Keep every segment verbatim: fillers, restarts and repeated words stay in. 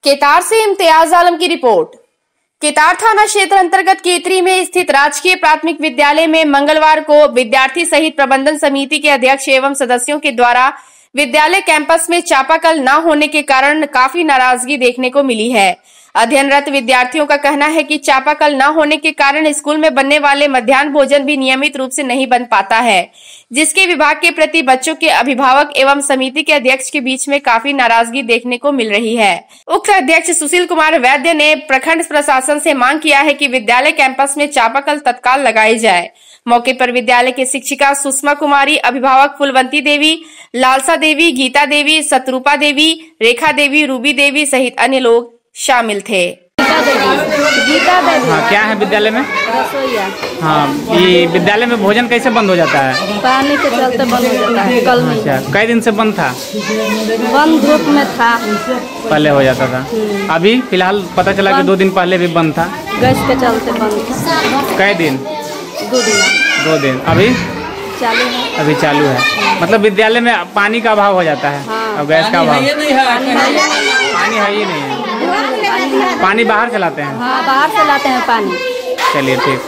केतार से इम्तियाज आलम की रिपोर्ट। केतार थाना क्षेत्र अंतर्गत केतरी में स्थित राजकीय प्राथमिक विद्यालय में मंगलवार को विद्यार्थी सहित प्रबंधन समिति के अध्यक्ष एवं सदस्यों के द्वारा विद्यालय कैंपस में चापाकल न होने के कारण काफी नाराजगी देखने को मिली है। अध्ययनरत विद्यार्थियों का कहना है कि चापाकल न होने के कारण स्कूल में बनने वाले मध्याह्न भोजन भी नियमित रूप से नहीं बन पाता है, जिसके विभाग के प्रति बच्चों के अभिभावक एवं समिति के अध्यक्ष के बीच में काफी नाराजगी देखने को मिल रही है। उक्त अध्यक्ष सुशील कुमार वैद्य ने प्रखंड प्रशासन से मांग किया है कि विद्यालय कैंपस में चापाकल तत्काल लगाई जाए। मौके पर विद्यालय के शिक्षिका सुषमा कुमारी, अभिभावक फुलवंती देवी, लालसा देवी, गीता देवी, शत्रुपा देवी, रेखा देवी, रूबी देवी सहित अन्य लोग शामिल थे। गीता देवी, गीता देवी। हाँ, क्या है विद्यालय में? रसोईया। हाँ, ये विद्यालय में भोजन कैसे बंद हो जाता है? पानी के चलते बंद हो जाता है। कल में अच्छा, कई दिन से बंद था? बंद धूप में था, पहले हो जाता था। अभी फिलहाल पता चला कि दो दिन पहले भी बंद था। गैस के चलते बंद था। कई दिन? दो दिन। दो दिन। अभी चालू है। अभी चालू है। मतलब विद्यालय में पानी का अभाव हो जाता है। हाँ। और गैस का अभाव? पानी है ही नहीं है। पानी बाहर से लाते हैं? हाँ, बाहर से लाते हैं पानी। चलिए ठीक।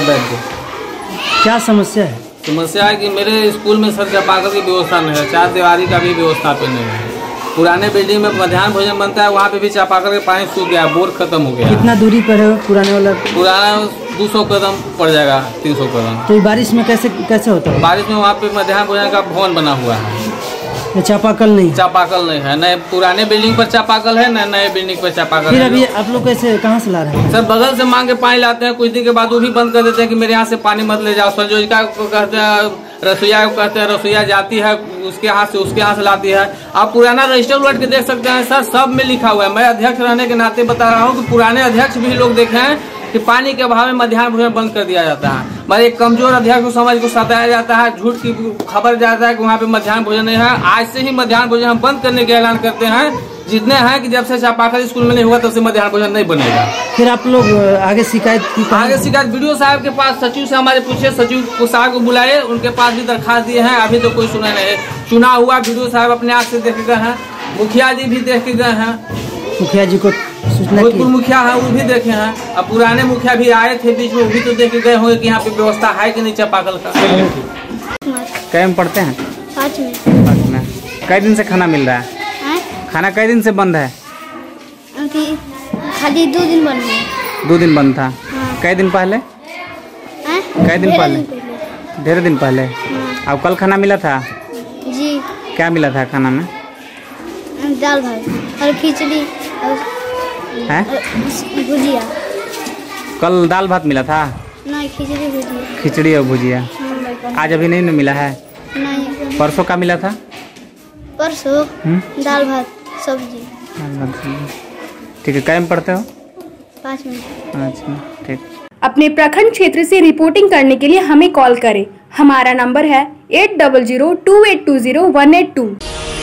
क्या समस्या है? समस्या है कि मेरे स्कूल में सर चापाकल की व्यवस्था नहीं है, चार दीवारी का भी व्यवस्था पे नहीं है। पुराने बिल्डिंग में मध्याह्न भोजन बनता है, वहाँ पे भी चापाकल के पानी सूख गया, बोर खत्म हो गया। कितना दूरी पर है पुराने वाला? पुराना दो सौ कदम पड़ जाएगा, तीन सौ कदम। तो बारिश में कैसे कैसे होता है? बारिश में वहाँ पे मध्याह्न भोजन का भवन बना हुआ है, चापाकल नहीं? चापाकल नहीं है। नए पुराने बिल्डिंग पर चापाकल है, न नए बिल्डिंग पर चापाकल। फिर अभी आप लोग कैसे कहाँ से ला रहे हैं? सर बगल से मांग के पानी लाते हैं, कुछ दिन के बाद वो भी बंद कर देते हैं कि मेरे यहाँ से पानी मत ले जाओ। संयोजिका को कहते हैं, रसोईया को कहते हैं, रसोईया जाती है उसके हाथ से, उसके यहाँ से लाती है। आप पुराना रजिस्टर उलट के देख सकते हैं सर, सब में लिखा हुआ है। मैं अध्यक्ष रहने के नाते बता रहा हूँ कि पुराने अध्यक्ष भी लोग देखे हैं कि पानी के अभाव में मध्याह्न भोजन बंद कर दिया जाता है। मगर एक कमजोर अध्यक्ष को समाज को सताया जाता है, झूठ की खबर जाता है कि वहाँ पे मध्याह्न भोजन नहीं है। आज से ही मध्याह्न भोजन हम बंद करने का ऐलान करते हैं, जितने हैं कि जब से चापाकल स्कूल में नहीं हुआ तब से मध्याह्न भोजन नहीं बनेगा। फिर आप लोग आगे शिकायत की? आगे शिकायत बीडीओ साहब के पास, सचिव से हमारे पूछे, सचिव को साहब को बुलाए, उनके पास भी दरखास्त दिए हैं, अभी तो कोई सुना नहीं है। चुनाव हुआ, बीडीओ साहब अपने आँख से देख गए हैं, मुखिया जी भी देख के गए हैं, मुखिया जी को भोजपुर मुखिया है वो भी देखे हैं। अब पुराने मुखिया भी आए थे बीच में, वो भी तो देख के गए होंगे कि यहाँ पे व्यवस्था है कि नहीं चापाकल का। कै में पढ़ते हैं? पाँच में। पाँच में। कई दिन से खाना मिल रहा है? है? खाना कई दिन से बंद है? खाली दो दिन बंद है। दो दिन बंद था। हाँ। कई दिन पहले? कई दिन पहले? ढेर दिन पहले। हाँ। अब कल खाना मिला था? जी। क्या मिला था खाना में? दाल भात और खिचड़ी और है? भुजिया। कल दाल भात मिला था? नहीं, खिचड़ी भुजिया। खिचड़ी और भुजिया। हाँ। आज अभी नहीं मिला है? नहीं। परसों का मिला था? परसों दाल भात सब्जी। ठीक है। कै में पढ़ते हो? पाँच में। अच्छा ठीक। अपने प्रखंड क्षेत्र से रिपोर्टिंग करने के लिए हमें कॉल करें। हमारा नंबर है eight double zero two eight two zero one eight to.